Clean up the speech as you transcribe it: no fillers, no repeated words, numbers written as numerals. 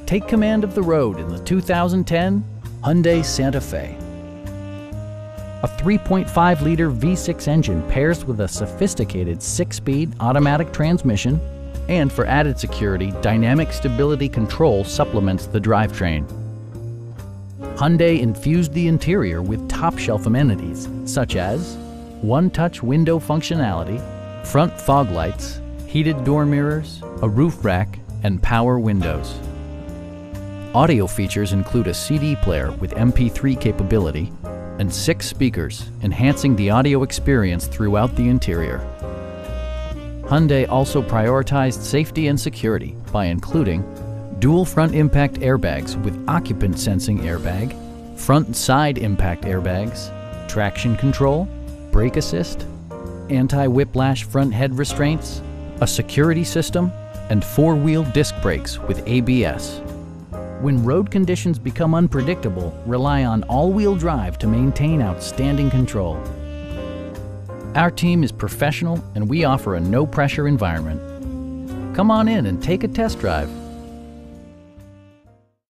Take command of the road in the 2010 Hyundai Santa Fe. A 3.5-liter V6 engine pairs with a sophisticated 6-speed automatic transmission, and for added security, dynamic stability control supplements the drivetrain. Hyundai infused the interior with top-shelf amenities such as one-touch window functionality, front fog lights, heated door mirrors, a roof rack, and power windows. Audio features include a CD player with MP3 capability and 6 speakers, enhancing the audio experience throughout the interior. Hyundai also prioritized safety and security by including dual front impact airbags with occupant sensing airbag, front and side impact airbags, traction control, brake assist, anti-whiplash front head restraints, a security system, and 4-wheel disc brakes with ABS. When road conditions become unpredictable, rely on all-wheel drive to maintain outstanding control. Our team is professional and we offer a no-pressure environment. Come on in and take a test drive.